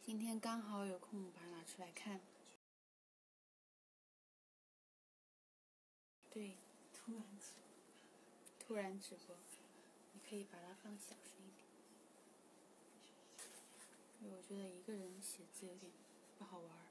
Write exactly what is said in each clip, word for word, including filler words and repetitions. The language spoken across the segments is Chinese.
今天刚好有空，把它拿出来看。对，突然直突然直播，你可以把它放小声一点，因为我觉得一个人写字有点不好玩儿。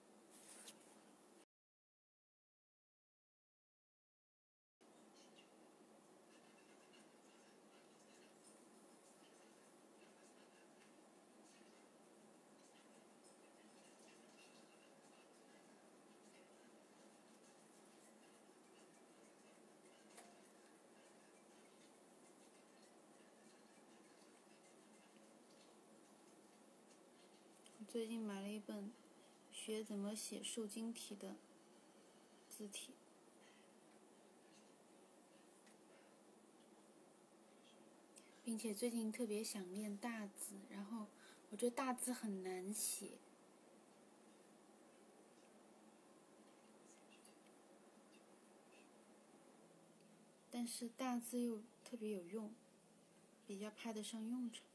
我最近买了一本学怎么写受精体的字体，并且最近特别想练大字，然后我觉得大字很难写，但是大字又特别有用，比较派得上用场。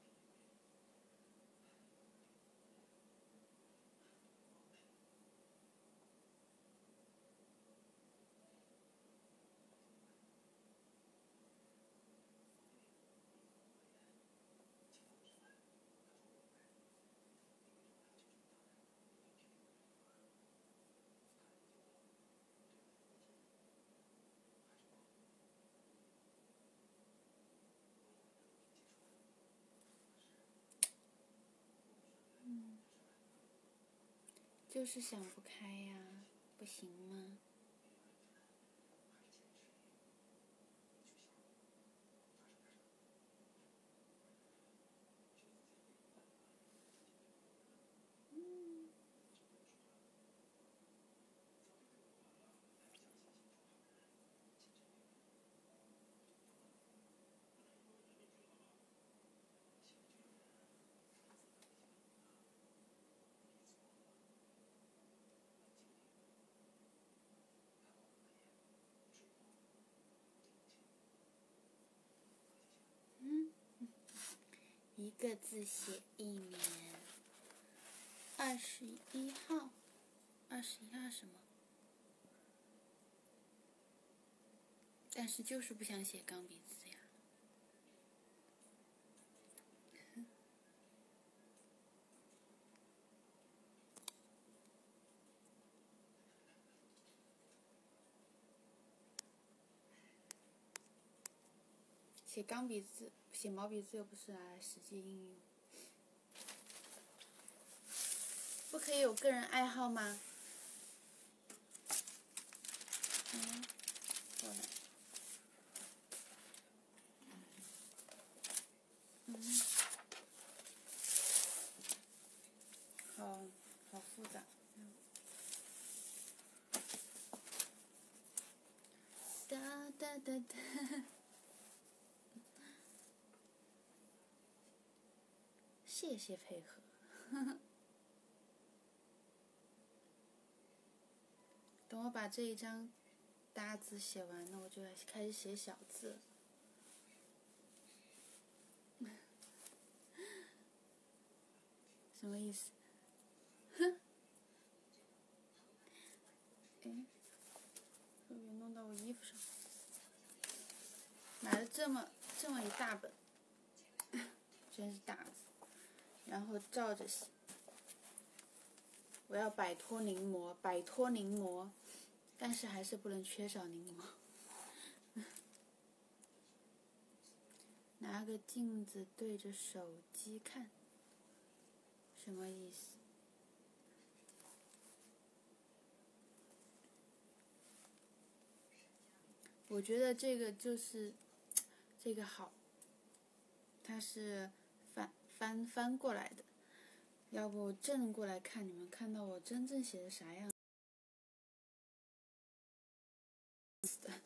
嗯，就是想不开呀，不行吗？嗯，嗯，一个字写一年。二十一号，二十一号什么？但是就是不想写钢笔字呀。写钢笔字，写毛笔字又不是拿来实际应用。不可以有个人爱好吗？嗯，过来。嗯，好，好复杂。嗯，哒哒哒哒。谢谢配合。等我把这一张大字写完了，我就开始写小字。什么意思？哼！哎，会不会弄到我衣服上？买了这么这么一大本，真是大字，然后照着写。我要摆脱临摹，摆脱临摹，但是还是不能缺少临摹。拿个镜子对着手机看，什么意思？我觉得这个就是这个好，它是翻翻翻过来的，要不正过来看，你们看到我真正写的啥样子的？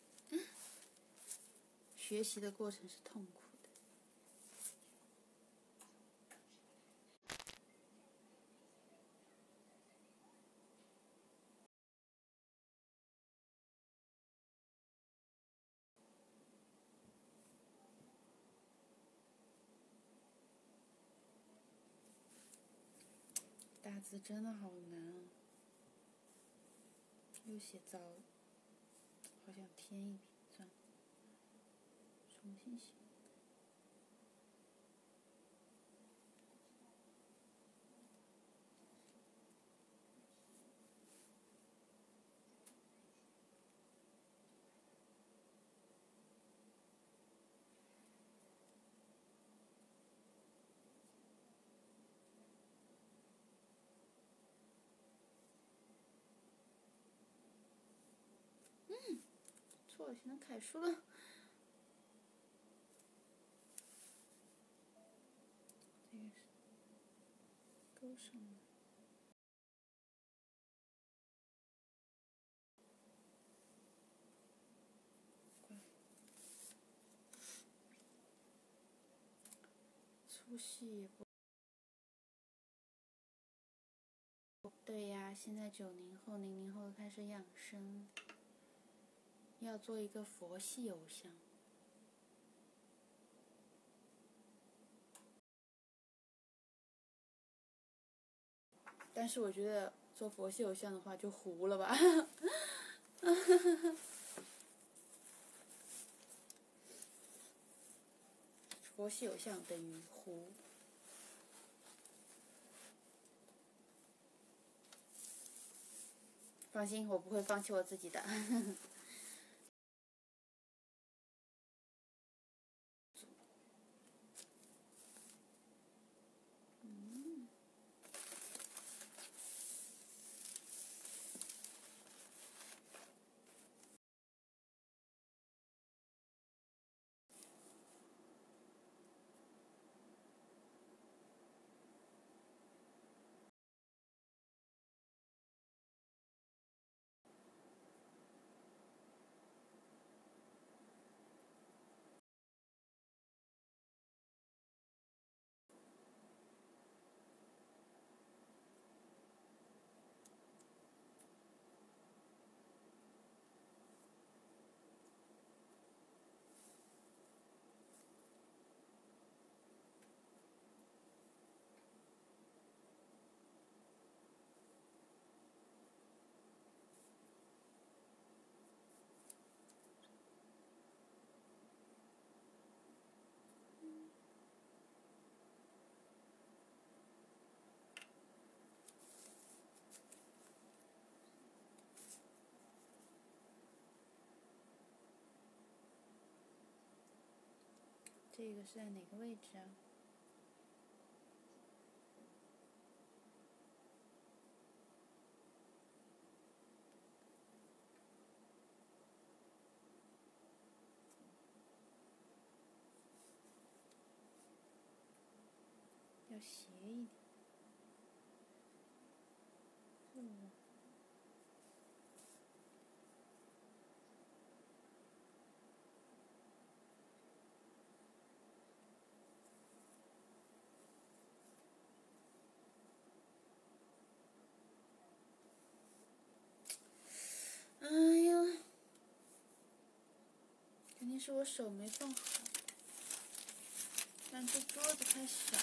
学习的过程是痛苦的。哒打字真的好难啊，又写糟了，好想添一笔，算了，重新写。错了，现在楷书了。这个是勾上了。粗细也不。对呀，现在九零后、零零后开始养生，要做一个佛系偶像。但是我觉得做佛系偶像的话就糊了吧。佛系偶像等于糊。放心，我不会放弃我自己的。嗯。这个是在哪个位置啊？要斜一点。嗯。哎呀，肯定是我手没放好，但这桌子太小。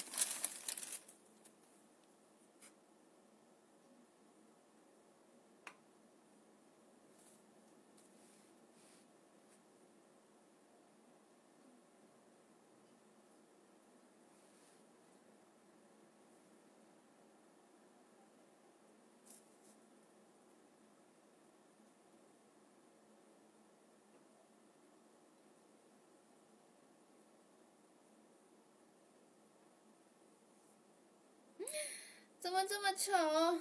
怎么这么丑？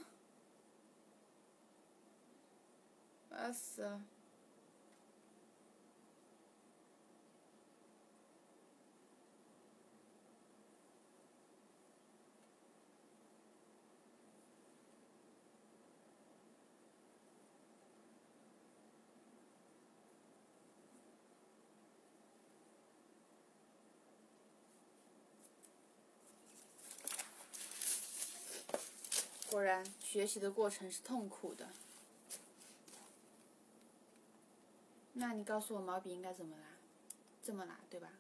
我要死了！果然，学习的过程是痛苦的。那你告诉我毛笔应该怎么拉？这么拉，对吧？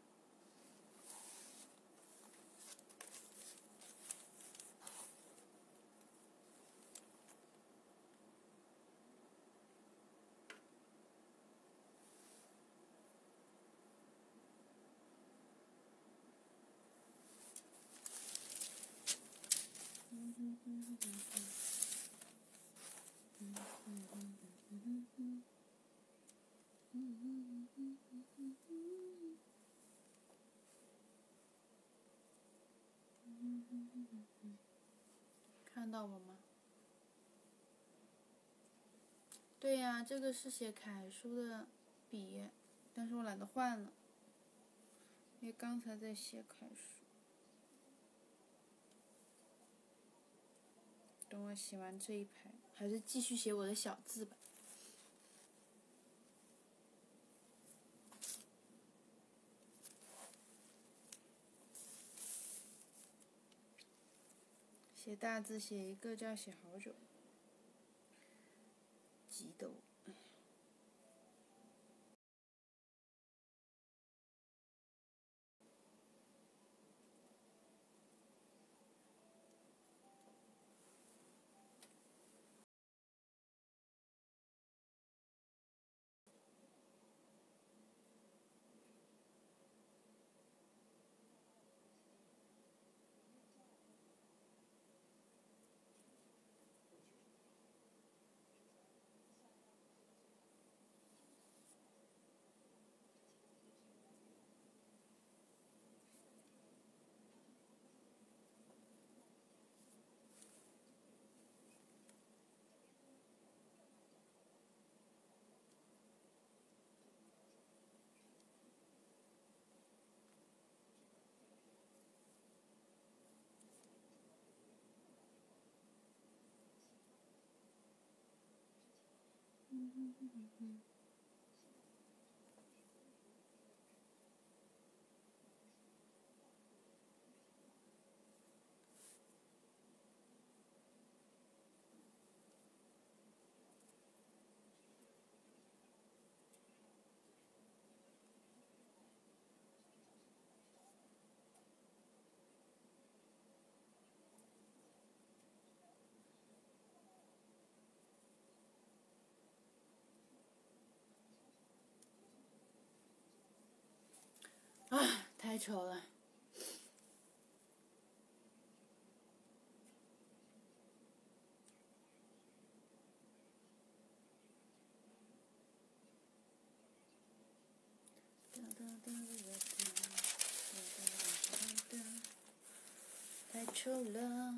看到我吗？对呀，这个是写楷书的笔，但是我懒得换了，因为刚才在写楷书。等我写完这一排，还是继续写我的小字吧。写大字写一个就要写好久，急得我。啊，太丑了。太丑了。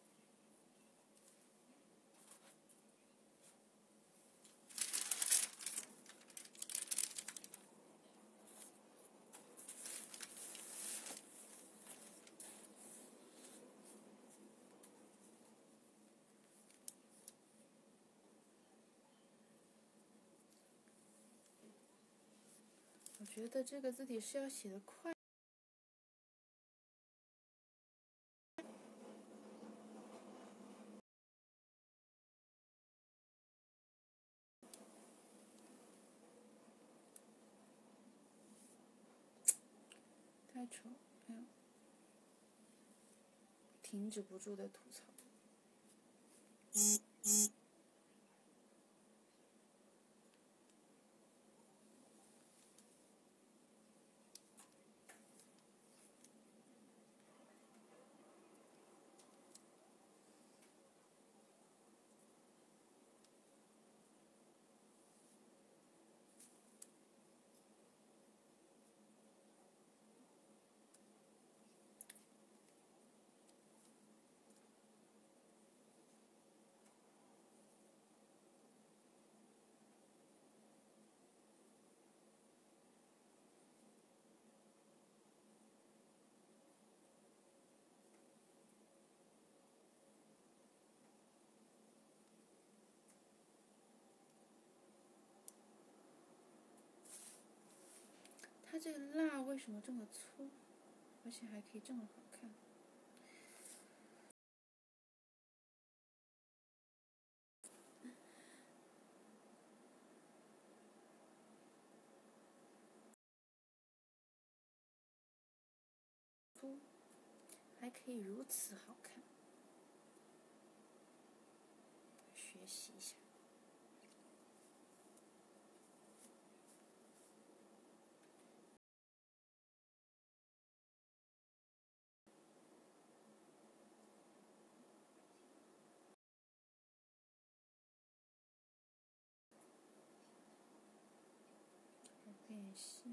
我觉得这个字体是要写的快。太丑，哎呦，停止不住的吐槽。它这个蜡为什么这么粗，而且还可以这么好看？粗，还可以如此好看，学习一下。 没事。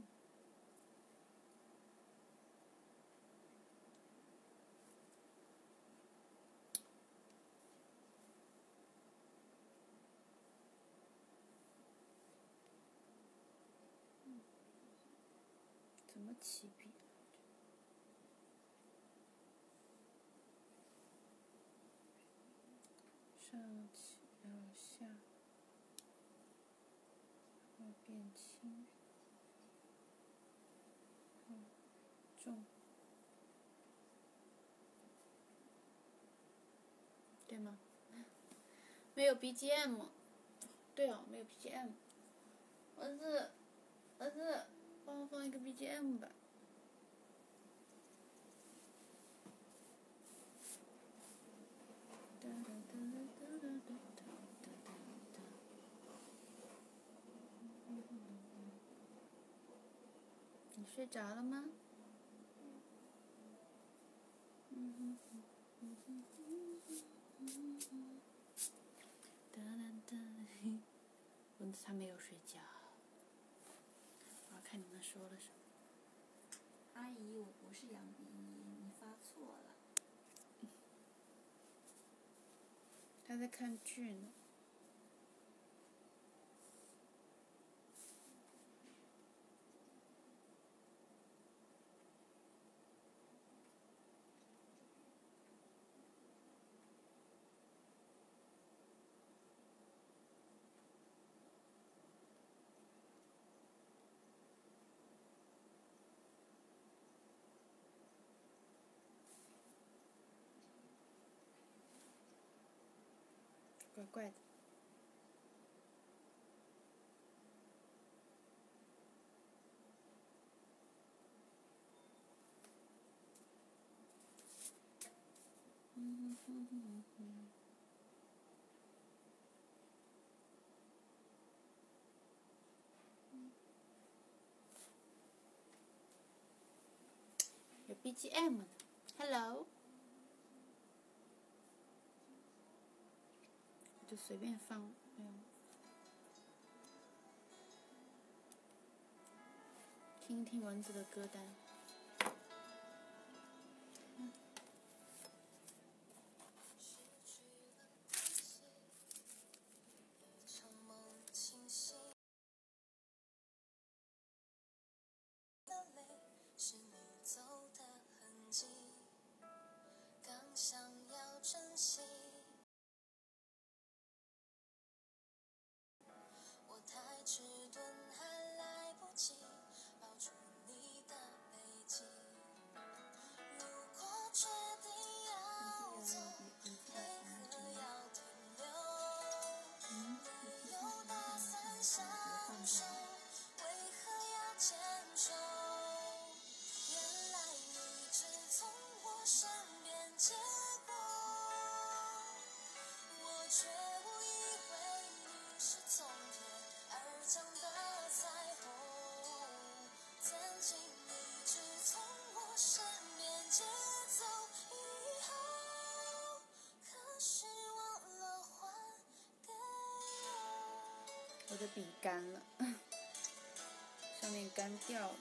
嗯，怎么起笔？上起，然后下，然后变轻，嗯，重，对吗？没有 B G M， 对哦，没有 B G M。儿子，儿子，帮我放一个 B G M 吧。你睡着了吗？嗯哼哼嗯哼哼嗯哼哒哒哒，蚊子它没有睡觉。我要看你们说了什么。 阿姨，我不是杨碧依，你发错了。 他在看剧呢。怪怪的。嗯哼哼哼哼。有 B G M 呢 ，Hello。就随便放，没有。听一听蚊子的歌单。嗯。 是你走的痕迹，刚想要珍惜，我太迟钝还来不及抱住你的背脊。如果决定要走，为何要停留？没有打算相守，为何要牵手？原来你只从我身边经过，我却误以为你是从天而降的彩虹。曾经一直从我身边借走以后，可是忘了还给我。 我的笔干了，上面干掉了。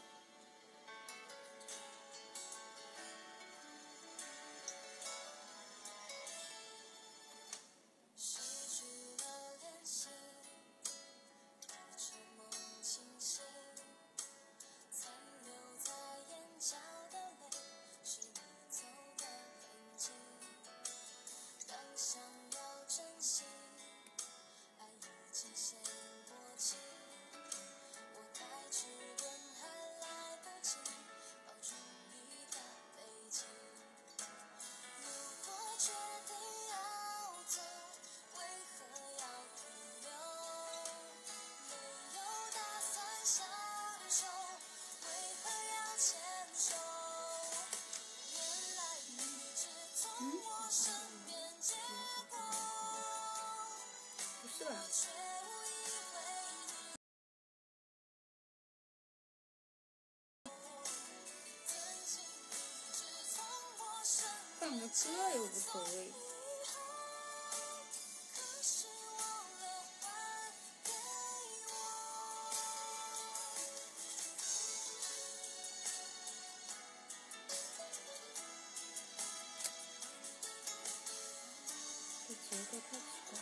失去了联系，一直梦清醒，残留在眼角的泪，是你走的痕迹。刚想要珍惜，爱已经先过期。我太迟钝还来不及抱住你的背脊。如果决定要走，为何要停留？没有打算相守，为何要牵手？原来一直从我身边借过， 不是吧？ 我却误以为你曾经一直从我身放个边借歌又无所走谓。 以后，可是忘了还给我。 格太奇怪了。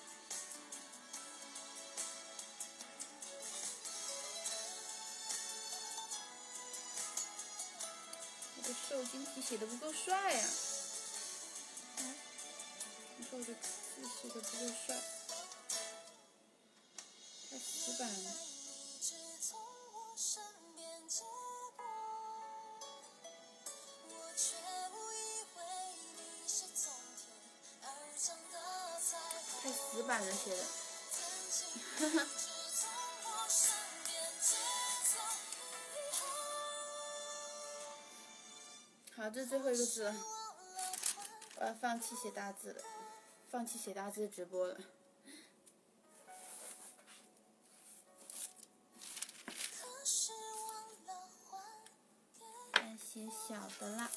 我的瘦金体写的不够帅呀、啊！你说我的字写的不够帅，太死板了。太死板了写的，哈哈。好，这是最后一个字了，我要放弃写大字了，放弃写大字直播了。该写小的啦。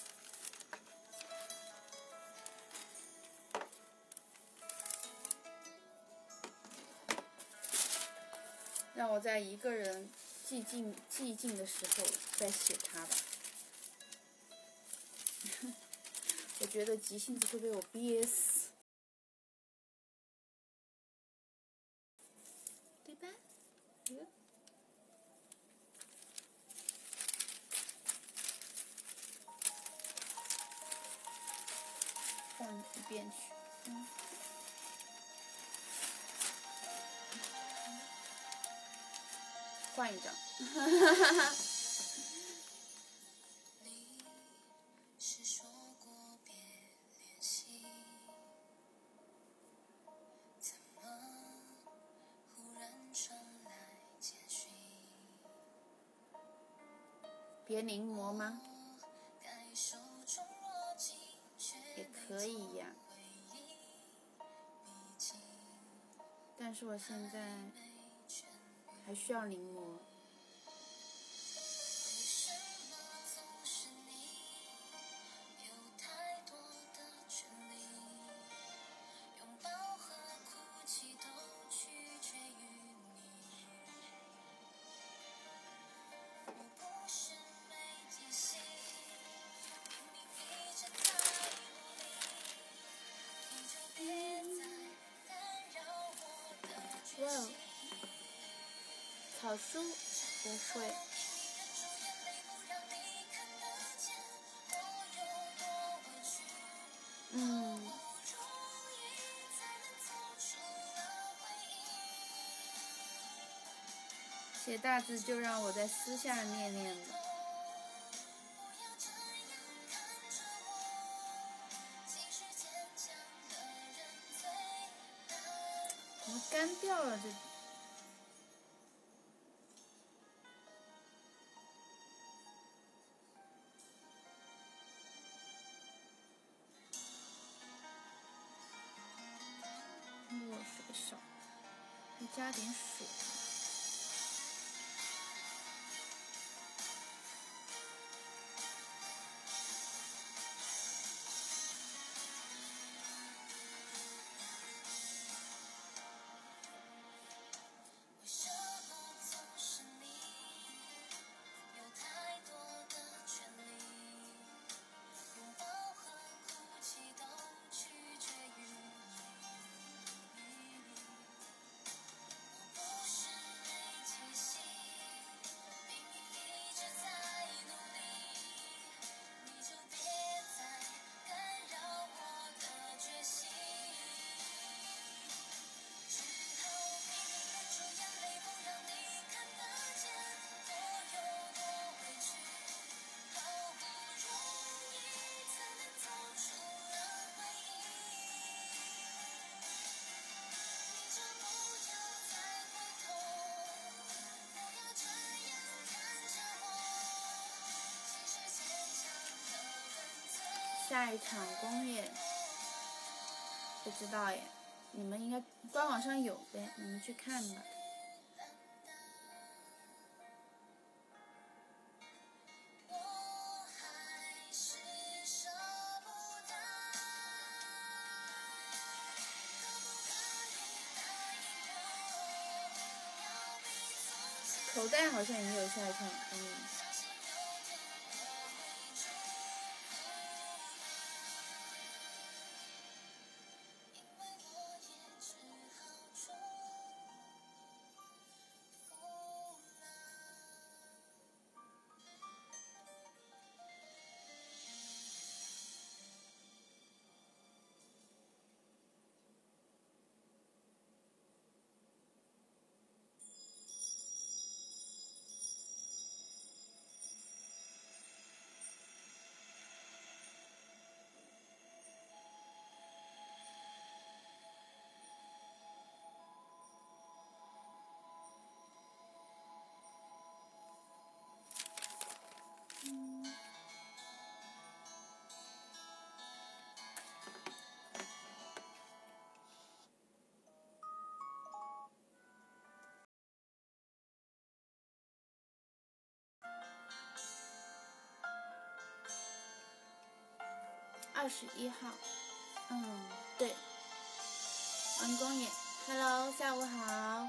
让我在一个人寂静寂静的时候再写它吧。我觉得急性子会被我憋死，对吧？嗯。放一边去，嗯。换一张，哈哈哈哈。别临摹吗？也可以呀。但是我现在还需要临摹。哇哦，草书不会。嗯。写大字就让我在私下念念吧。怎么干掉了这？墨水少，再加点水。下一场公演不知道耶，你们应该官网上有呗，你们去看吧。口袋好像也有下一场公演。 二十一号。嗯，对。王公也 ，Hello， 下午好。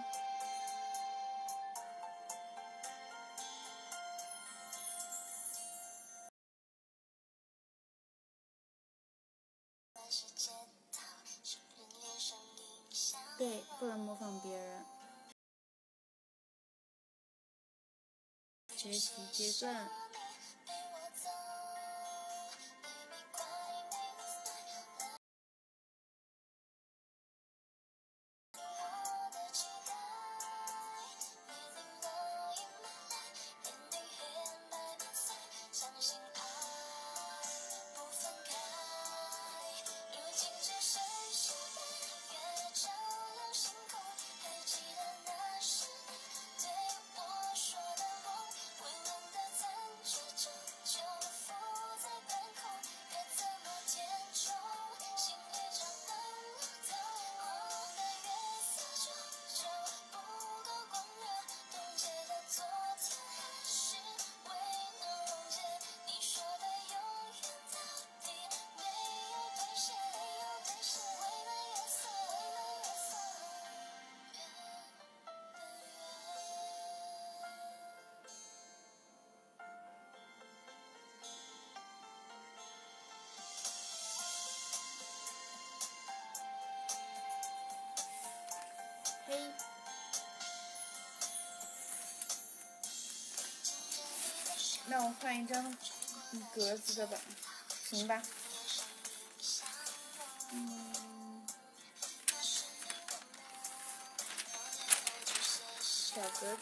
对，不能模仿别人。学习结算。嘿，那我换一张格子的吧，行吧？嗯，小格子，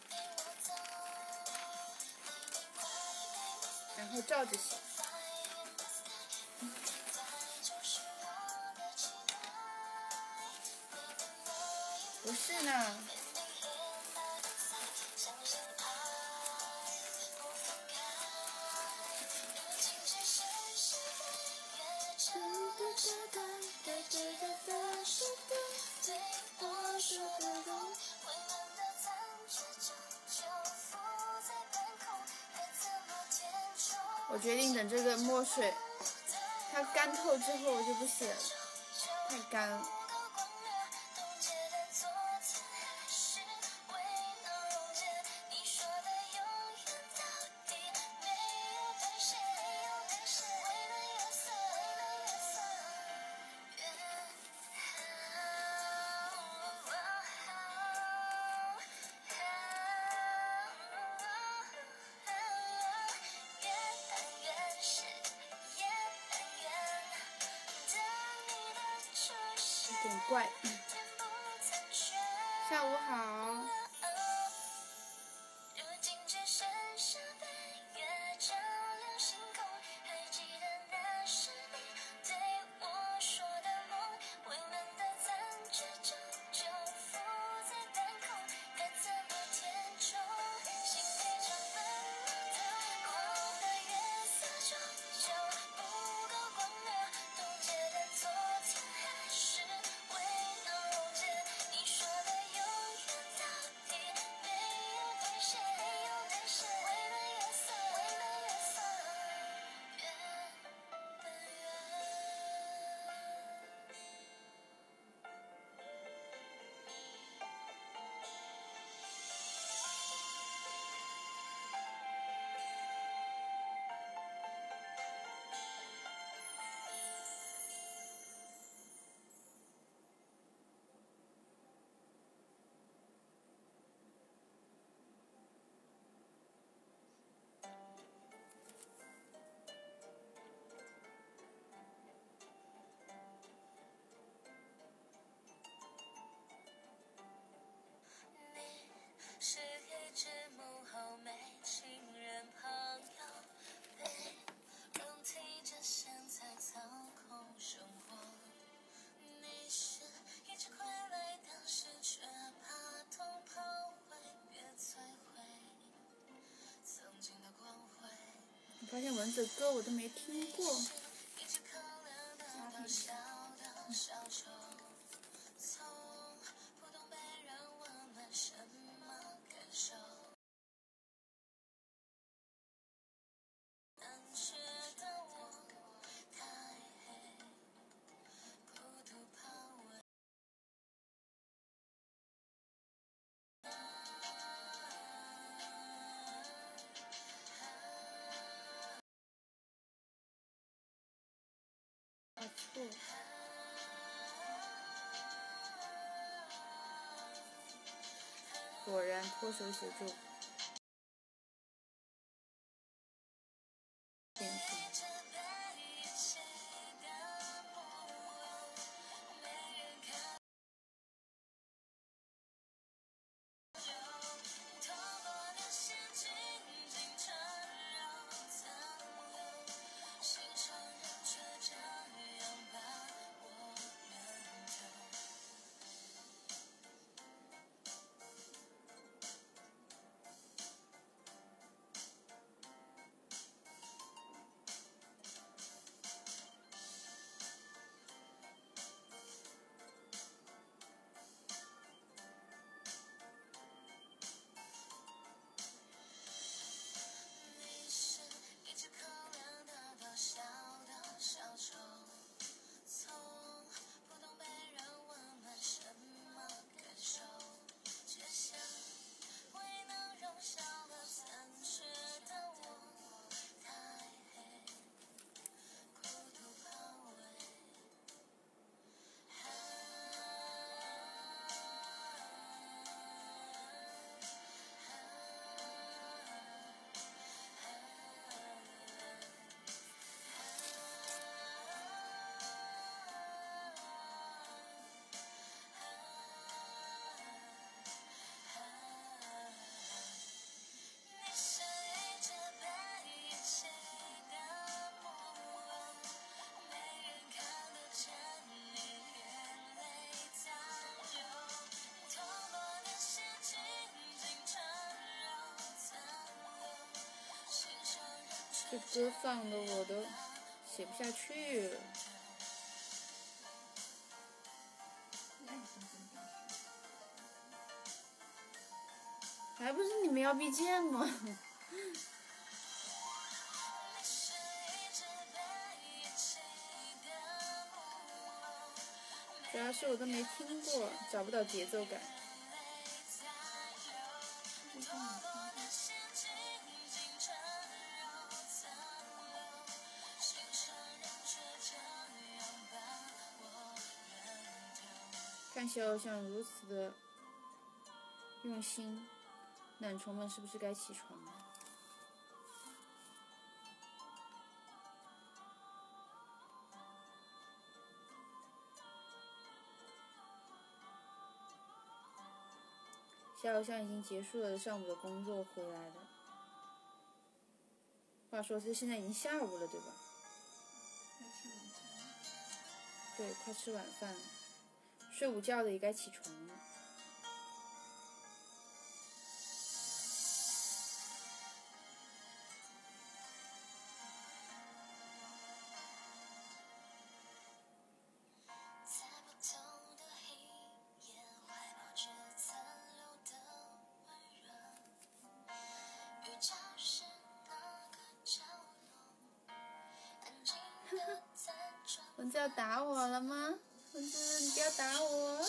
然后照着写。不是呢。我决定等这个墨水它干透之后我就不写了，太干了。有点怪。下午好。 是一只幕后没情人朋友，被容替着现在操控生活。你是一只傀儡，当时却怕痛跑会别摧毁曾经的光辉。 我发现蚊子的歌我都没听过。 一直考量得到小到小丑，从不懂被人问了什么感受。难觉得我太错。果然脱手写作。变形。这歌放的我都写不下去了。还不是你们要 B G M 吗？主要是我都没听过，找不到节奏感。看小偶像如此的用心，懒虫们是不是该起床了？小偶像已经结束了上午的工作回来了。话说这现在已经下午了，对吧？对，快吃晚饭了。睡午觉的也该起床了。蚊子要打我了吗？蚊子，你不要打我！